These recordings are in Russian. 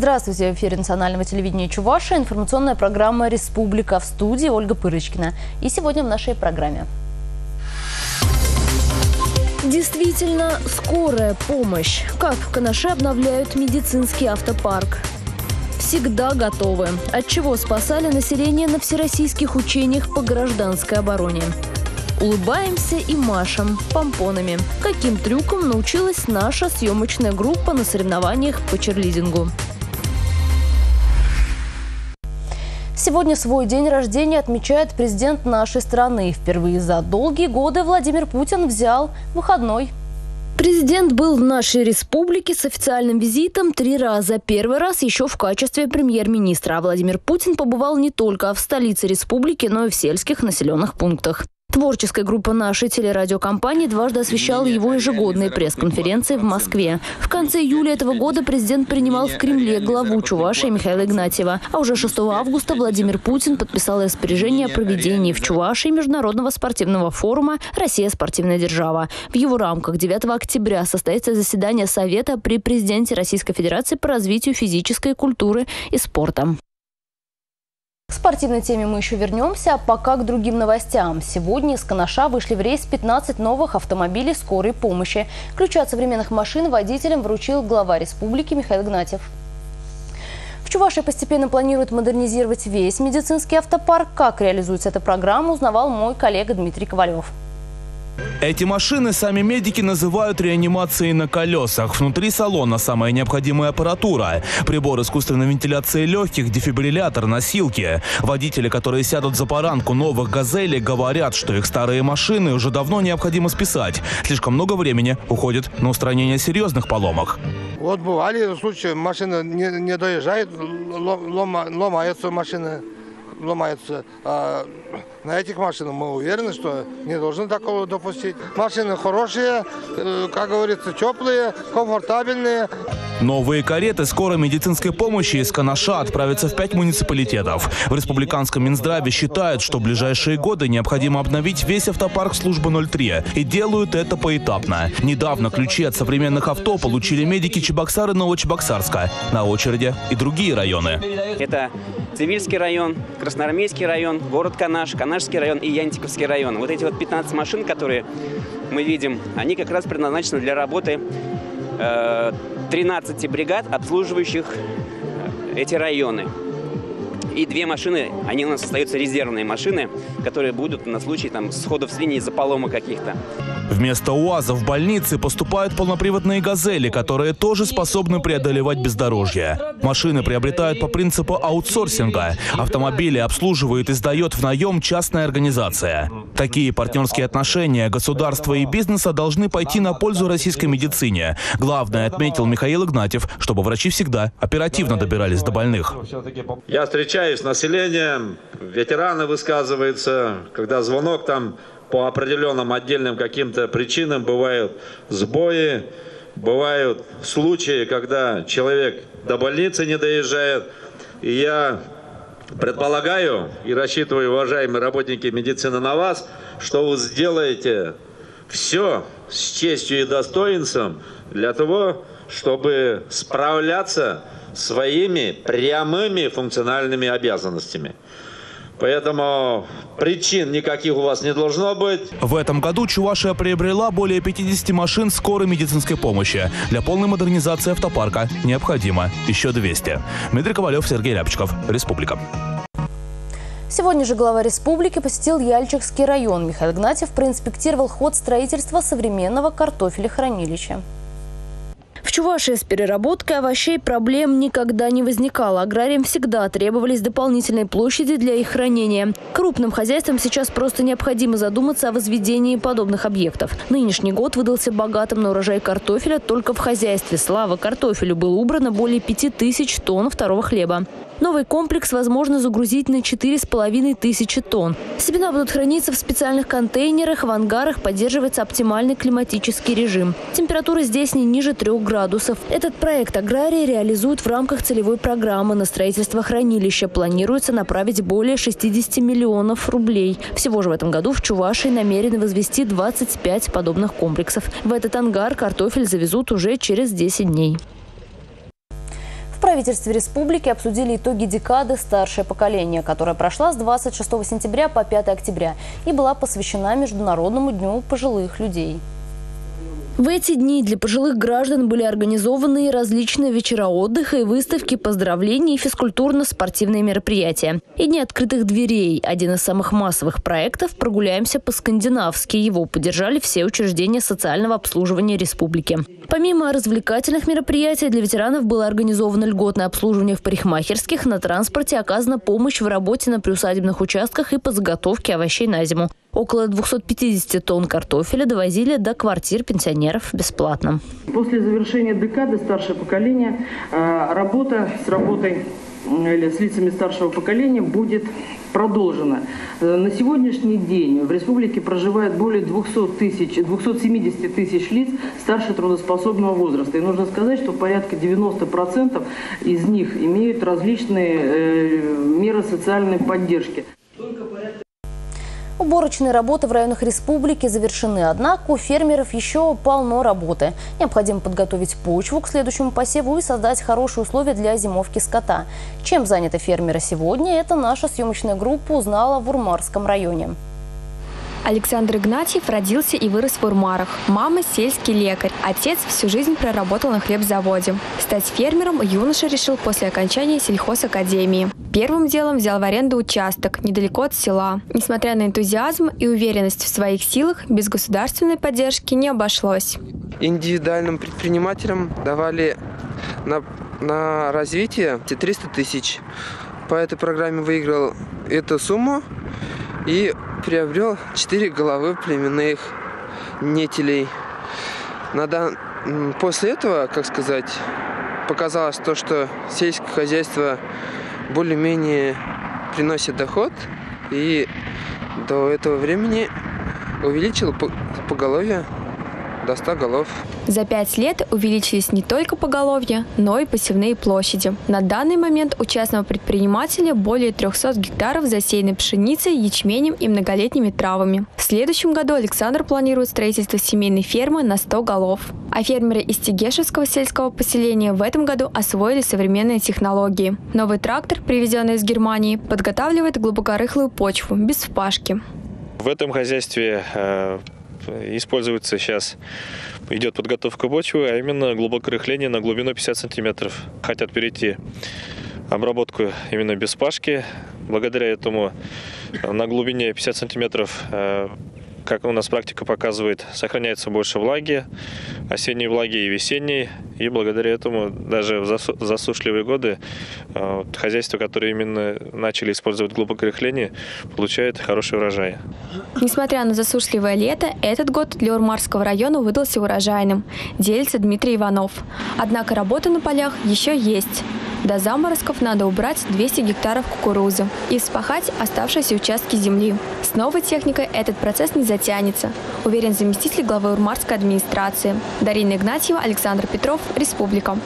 Здравствуйте, в эфире национального телевидения Чувашия, информационная программа «Республика», в студии Ольга Пырочкина. И сегодня в нашей программе. Действительно, скорая помощь. Как в Канаше обновляют медицинский автопарк. Всегда готовы. От чего спасали население на всероссийских учениях по гражданской обороне. Улыбаемся и машем помпонами. Каким трюком научилась наша съемочная группа на соревнованиях по черлидингу. Сегодня свой день рождения отмечает президент нашей страны. Впервые за долгие годы Владимир Путин взял выходной. Президент был в нашей республике с официальным визитом 3 раза. Первый раз еще в качестве премьер-министра. А Владимир Путин побывал не только в столице республики, но и в сельских населенных пунктах. Творческая группа нашей телерадиокомпании дважды освещала его ежегодные пресс-конференции в Москве. В конце июля этого года президент принимал в Кремле главу Чувашии Михаила Игнатьева. А уже 6 августа Владимир Путин подписал распоряжение о проведении в Чувашии международного спортивного форума «Россия – спортивная держава». В его рамках 9 октября состоится заседание Совета при президенте Российской Федерации по развитию физической культуры и спорта. К спортивной теме мы еще вернемся, а пока к другим новостям. Сегодня из Канаша вышли в рейс 15 новых автомобилей скорой помощи. Ключи от современных машин водителям вручил глава республики Михаил Игнатьев. В Чувашии постепенно планируют модернизировать весь медицинский автопарк. Как реализуется эта программа, узнавал мой коллега Дмитрий Ковалев. Эти машины сами медики называют реанимацией на колесах. Внутри салона самая необходимая аппаратура. Прибор искусственной вентиляции легких, дефибриллятор, носилки. Водители, которые сядут за баранку новых «Газелей», говорят, что их старые машины уже давно необходимо списать. Слишком много времени уходит на устранение серьезных поломок. Вот бывали случаи, машина не доезжает, ломается машина. Ломается. А на этих машинах мы уверены, что не должны такого допустить. Машины хорошие, как говорится, теплые, комфортабельные. Новые кареты скорой медицинской помощи из Канаша отправятся в 5 муниципалитетов. В республиканском Минздраве считают, что в ближайшие годы необходимо обновить весь автопарк службы 03. И делают это поэтапно. Недавно ключи от современных авто получили медики Чебоксар и Новочебоксарска. На очереди и другие районы. Это Цивильский район, Красноармейский район, город Канаш, Канашский район и Янтиковский район. Вот эти вот 15 машин, которые мы видим, они как раз предназначены для работы 13 бригад, обслуживающих эти районы. И 2 машины, они у нас остаются резервные машины, которые будут на случай сходов с линии из-за поломок каких-то. Вместо УАЗа в больницы поступают полноприводные «Газели», которые тоже способны преодолевать бездорожье. Машины приобретают по принципу аутсорсинга. Автомобили обслуживает и сдает в наем частная организация. Такие партнерские отношения государства и бизнеса должны пойти на пользу российской медицине. Главное, отметил Михаил Игнатьев, чтобы врачи всегда оперативно добирались до больных. Я встречаюсь с населением, ветераны высказываются, когда звонок по определенным отдельным каким-то причинам бывают сбои, бывают случаи, когда человек до больницы не доезжает. И я предполагаю и рассчитываю, уважаемые работники медицины, на вас, что вы сделаете все с честью и достоинством для того, чтобы справляться своими прямыми функциональными обязанностями. Поэтому причин никаких у вас не должно быть. В этом году Чувашия приобрела более 50 машин скорой медицинской помощи. Для полной модернизации автопарка необходимо еще 200. Дмитрий Ковалев, Сергей Ляпчиков, Республика. Сегодня же глава республики посетил Яльчикский район. Михаил Игнатьев проинспектировал ход строительства современного картофелехранилища. В Чувашии с переработкой овощей проблем никогда не возникало. Аграриям всегда требовались дополнительные площади для их хранения. Крупным хозяйствам сейчас просто необходимо задуматься о возведении подобных объектов. Нынешний год выдался богатым на урожай картофеля только в хозяйстве. Слава картофелю, было убрано более 5000 тонн второго хлеба. Новый комплекс возможно загрузить на 4500 тонн. Семена будут храниться в специальных контейнерах, в ангарах поддерживается оптимальный климатический режим. Температура здесь не ниже 3 градусов. Этот проект аграрии реализуют в рамках целевой программы. На строительство хранилища планируется направить более 60 миллионов рублей. Всего же в этом году в Чувашии намерены возвести 25 подобных комплексов. В этот ангар картофель завезут уже через 10 дней. В правительстве республики обсудили итоги декады «Старшее поколение», которая прошла с 26 сентября по 5 октября и была посвящена Международному дню пожилых людей. В эти дни для пожилых граждан были организованы различные вечера отдыха и выставки поздравлений и физкультурно-спортивные мероприятия. И Дни открытых дверей – один из самых массовых проектов «Прогуляемся по-скандинавски». Его поддержали все учреждения социального обслуживания республики. Помимо развлекательных мероприятий, для ветеранов было организовано льготное обслуживание в парикмахерских, на транспорте оказана помощь в работе на приусадебных участках и по заготовке овощей на зиму. Около 250 тонн картофеля довозили до квартир пенсионеров бесплатно. После завершения декады «Старшее поколение» работа с лицами старшего поколения будет продолжена. На сегодняшний день в республике проживает более 270 тысяч лиц старше трудоспособного возраста. И нужно сказать, что порядка 90% из них имеют различные меры социальной поддержки. Уборочные работы в районах республики завершены, однако у фермеров еще полно работы. Необходимо подготовить почву к следующему посеву и создать хорошие условия для зимовки скота. Чем заняты фермеры сегодня, это наша съемочная группа узнала в Урмарском районе. Александр Игнатьев родился и вырос в Урмарах. Мама – сельский лекарь. Отец всю жизнь проработал на хлебзаводе. Стать фермером юноша решил после окончания сельхозакадемии. Первым делом взял в аренду участок недалеко от села. Несмотря на энтузиазм и уверенность в своих силах, без государственной поддержки не обошлось. Индивидуальным предпринимателям давали на развитие 300 тысяч. По этой программе выиграл эту сумму и приобрел 4 головы племенных нетелей. После этого, показалось то, что сельское хозяйство более-менее приносит доход, и до этого времени увеличил поголовье до 100 голов. За 5 лет увеличились не только поголовье, но и посевные площади. На данный момент у частного предпринимателя более 300 гектаров засеяны пшеницей, ячменем и многолетними травами. В следующем году Александр планирует строительство семейной фермы на 100 голов. А фермеры из Тегешевского сельского поселения в этом году освоили современные технологии. Новый трактор, привезенный из Германии, подготавливает глубокорыхлую почву без впашки. В этом хозяйстве идет подготовка почвы, а именно глубокое рыхление на глубину 50 сантиметров. Хотят перейти обработку именно без впашки. Благодаря этому на глубине 50 сантиметров, как у нас практика показывает, сохраняется больше влаги, осенней влаги и весенней. И благодаря этому даже в засушливые годы хозяйства, которые именно начали использовать глубокое рыхление, получают хороший урожай. Несмотря на засушливое лето, этот год для Урмарского района выдался урожайным, делится Дмитрий Иванов. Однако работа на полях еще есть. До заморозков надо убрать 200 гектаров кукурузы и вспахать оставшиеся участки земли. С новой техникой этот процесс не затянется, уверен заместитель главы Урмарской администрации. Дарина Игнатьева, Александр Петров, Республика.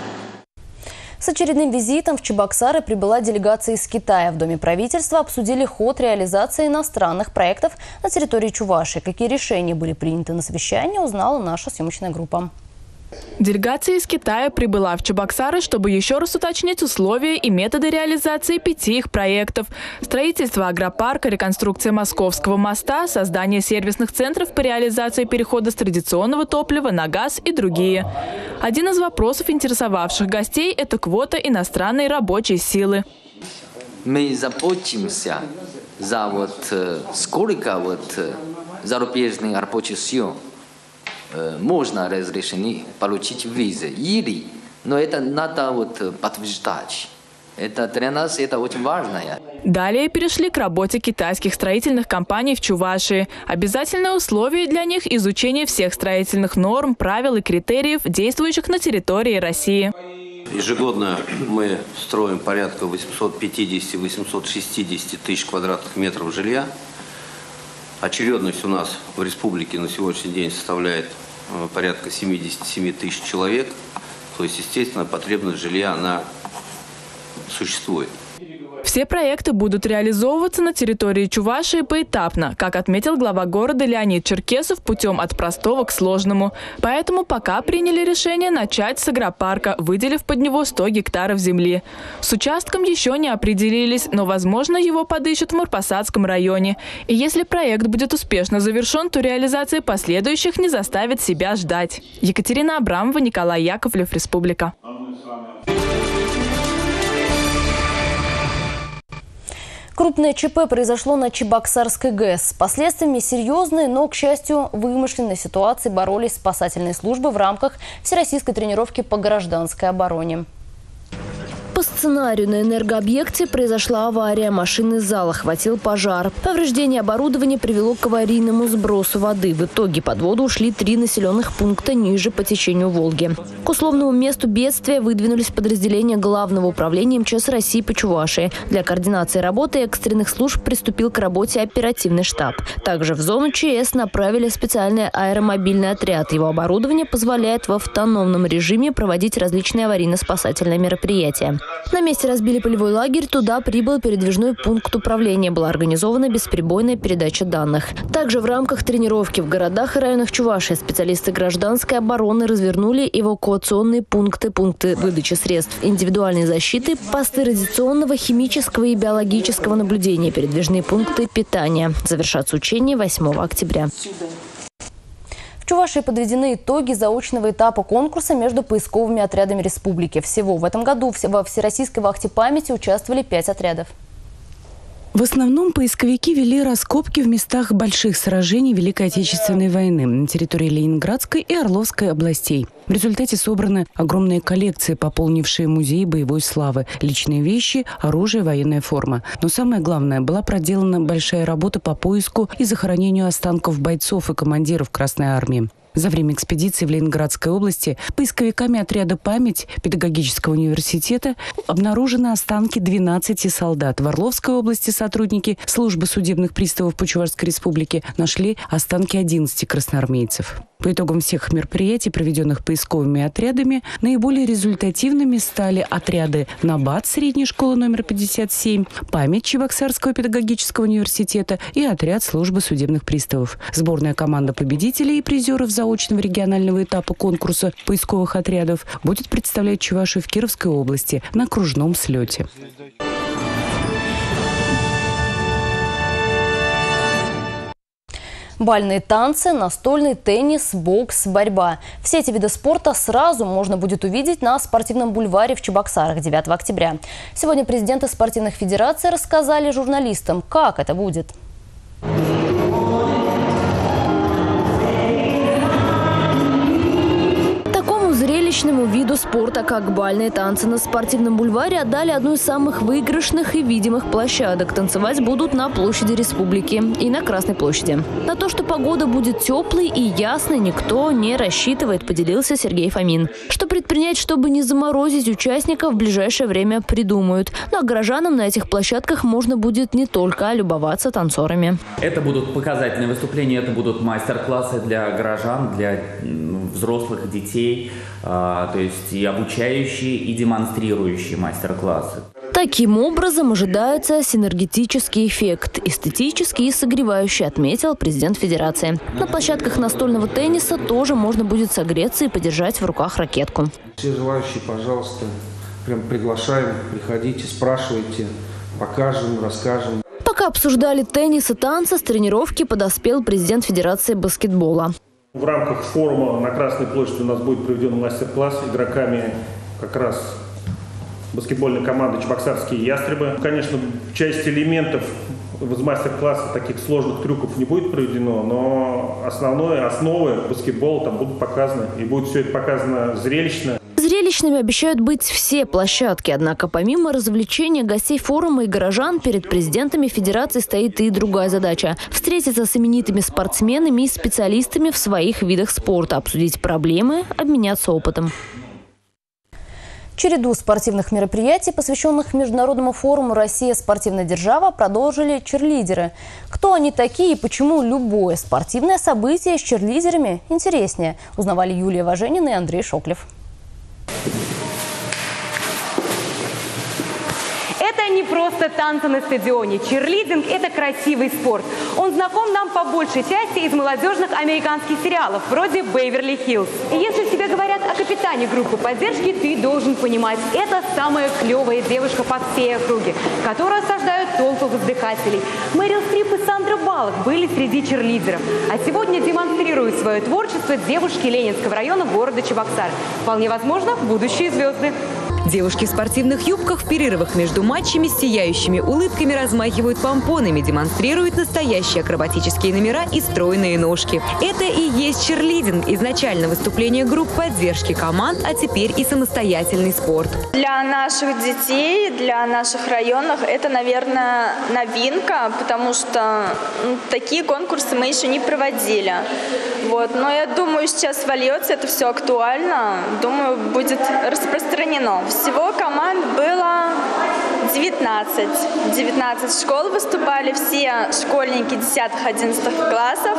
С очередным визитом в Чебоксары прибыла делегация из Китая. В Доме правительства обсудили ход реализации иностранных проектов на территории Чувашии. Какие решения были приняты на совещании, узнала наша съемочная группа. Делегация из Китая прибыла в Чебоксары, чтобы еще раз уточнить условия и методы реализации 5 их проектов. Строительство агропарка, реконструкция Московского моста, создание сервисных центров по реализации перехода с традиционного топлива на газ и другие. Один из вопросов, интересовавших гостей, это квота иностранной рабочей силы. Мы заботимся за сколько зарубежных рабочих сил можно разрешение получить визы. Но это надо подтверждать. Это для нас это очень важно. Далее перешли к работе китайских строительных компаний в Чувашии. Обязательное условие для них – изучение всех строительных норм, правил и критериев, действующих на территории России. Ежегодно мы строим порядка 850-860 тысяч квадратных метров жилья. Очередность у нас в республике на сегодняшний день составляет порядка 77 тысяч человек. То есть, естественно, потребность жилья, она существует. Все проекты будут реализовываться на территории Чувашии поэтапно, как отметил глава города Леонид Черкесов, путем от простого к сложному. Поэтому пока приняли решение начать с агропарка, выделив под него 100 гектаров земли. С участком еще не определились, но, возможно, его подыщут в Мурпасадском районе. И если проект будет успешно завершен, то реализация последующих не заставит себя ждать. Екатерина Абрамова, Николай Яковлев, Республика. Крупное ЧП произошло на Чебоксарской ГЭС. С последствиями серьезные, но, к счастью, вымышленной ситуации боролись спасательные службы в рамках всероссийской тренировки по гражданской обороне. По сценарию на энергообъекте произошла авария. Машины зала охватил пожар. Повреждение оборудования привело к аварийному сбросу воды. В итоге под воду ушли 3 населенных пункта ниже по течению Волги. К условному месту бедствия выдвинулись подразделения Главного управления МЧС России по Чувашии. Для координации работы экстренных служб приступил к работе оперативный штаб. Также в зону ЧС направили специальный аэромобильный отряд. Его оборудование позволяет в автономном режиме проводить различные аварийно-спасательные мероприятия. На месте разбили полевой лагерь, туда прибыл передвижной пункт управления. Была организована бесперебойная передача данных. Также в рамках тренировки в городах и районах Чувашии специалисты гражданской обороны развернули эвакуационные пункты выдачи средств индивидуальной защиты, посты радиационного, химического и биологического наблюдения, передвижные пункты питания. Завершатся учения 8 октября. В Чувашии подведены итоги заочного этапа конкурса между поисковыми отрядами республики. Всего в этом году во Всероссийской вахте памяти участвовали 5 отрядов. В основном поисковики вели раскопки в местах больших сражений Великой Отечественной войны на территории Ленинградской и Орловской областей. В результате собраны огромные коллекции, пополнившие музеи боевой славы, личные вещи, оружие, военная форма. Но самое главное, была проделана большая работа по поиску и захоронению останков бойцов и командиров Красной армии. За время экспедиции в Ленинградской области поисковиками отряда «Память» педагогического университета обнаружены останки 12 солдат. В Орловской области сотрудники службы судебных приставов по Чувашской республике нашли останки 11 красноармейцев. По итогам всех мероприятий, проведенных поисковыми отрядами, наиболее результативными стали отряды «Набат» средней школы номер 57, «Память» Чебоксарского педагогического университета и отряд службы судебных приставов. Сборная команда победителей и призеров заочного регионального этапа конкурса поисковых отрядов будет представлять Чувашию в Кировской области на окружном слете. Бальные танцы, настольный теннис, бокс, борьба. Все эти виды спорта сразу можно будет увидеть на спортивном бульваре в Чебоксарах 9 октября. Сегодня президенты спортивных федераций рассказали журналистам, как это будет. Зрелищному виду спорта, как бальные танцы на спортивном бульваре, отдали одну из самых выигрышных и видимых площадок. Танцевать будут на площади Республики и на Красной площади. На то, что погода будет теплой и ясной, никто не рассчитывает, поделился Сергей Фомин. Что предпринять, чтобы не заморозить участников, в ближайшее время придумают. Но а горожанам на этих площадках можно будет не только любоваться танцорами. Это будут показательные выступления, это будут мастер-классы для горожан, для взрослых, детей. То есть и обучающие, и демонстрирующие мастер-классы. Таким образом ожидается синергетический эффект, эстетический и согревающий, отметил президент Федерации. На площадках настольного тенниса тоже можно будет согреться и подержать в руках ракетку. Все желающие, пожалуйста, прям приглашаем, приходите, спрашивайте, покажем, расскажем. Пока обсуждали теннис и танцы, с тренировки подоспел президент Федерации баскетбола. В рамках форума на Красной площади у нас будет проведен мастер-класс игроками как раз баскетбольной команды «Чебоксарские ястребы». Конечно, часть элементов из мастер-класса таких сложных трюков не будет проведено, но основы баскетбола там будут показаны. И будет все это показано зрелищно. Зрелищными обещают быть все площадки. Однако помимо развлечения гостей форума и горожан, перед президентами Федерации стоит и другая задача – встретиться с именитыми спортсменами и специалистами в своих видах спорта, обсудить проблемы, обменяться опытом. Череду спортивных мероприятий, посвященных Международному форуму «Россия – спортивная держава», продолжили черлидеры. Кто они такие и почему любое спортивное событие с черлидерами интереснее, узнавали Юлия Важенина и Андрей Шоклев. Это не просто танцы на стадионе. Чирлидинг – это красивый спорт. Он знаком нам по большей части из молодежных американских сериалов, вроде «Беверли-Хиллз». И если тебе говорят о капитане группы поддержки, ты должен понимать, это самая клевая девушка по всей округе, которую осаждают толпы воздыхателей. Мэрил Стрип и Сандра Баллок были среди чирлидеров. А сегодня демонстрируют свое творчество девушки Ленинского района города Чебоксар. Вполне возможно, будущие звезды. Девушки в спортивных юбках в перерывах между матчами с сияющими улыбками размахивают помпонами, демонстрируют настоящие акробатические номера и стройные ножки. Это и есть чирлидинг. Изначально выступление групп поддержки команд, а теперь и самостоятельный спорт. Для наших детей, для наших районов это, наверное, новинка, потому что такие конкурсы мы еще не проводили. Но я думаю, сейчас вольется, это все актуально. Думаю, будет распространено. Всего команд было 19. 19 школ выступали, все школьники 10-11 классов.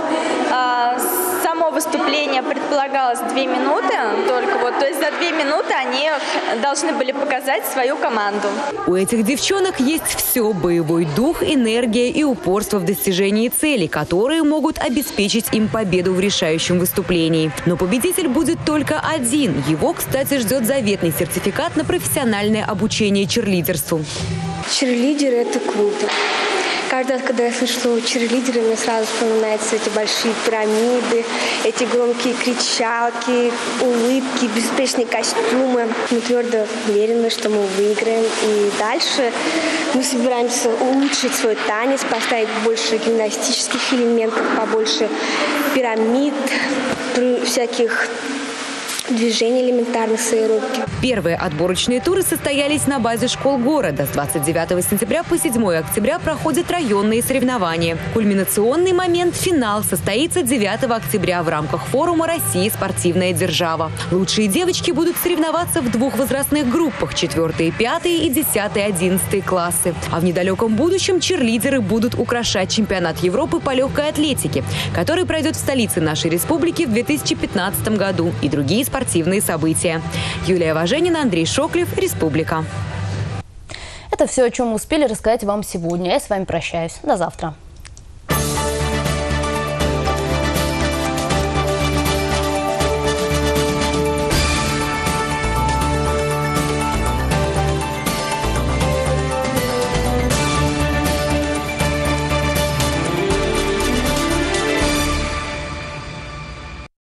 Само выступление предполагалось 2 минуты только. То есть за 2 минуты они должны были показать свою команду. У этих девчонок есть все: боевой дух, энергия и упорство в достижении целей, которые могут обеспечить им победу в решающем выступлении. Но победитель будет только один. Его, кстати, ждет заветный сертификат на профессиональное обучение чирлидерству. Чирлидеры – это круто. Каждый раз, когда я слышу слово чирлидеры, мне сразу вспоминаются эти большие пирамиды, эти громкие кричалки, улыбки, беспечные костюмы. Мы твердо уверены, что мы выиграем. И дальше мы собираемся улучшить свой танец, поставить больше гимнастических элементов, побольше пирамид, всяких движений элементарных с аэробики. Первые отборочные туры состоялись на базе школ города. С 29 сентября по 7 октября проходят районные соревнования. Кульминационный момент – финал, состоится 9 октября в рамках форума «Россия. Спортивная держава». Лучшие девочки будут соревноваться в 2 возрастных группах – 4, 5 и 10, 11 классы. А в недалеком будущем чирлидеры будут украшать чемпионат Европы по легкой атлетике, который пройдет в столице нашей республики в 2015 году, и другие спортивные события. Юлия Важенина, Андрей Шоклев, Республика. Это все, о чем мы успели рассказать вам сегодня. Я с вами прощаюсь. До завтра.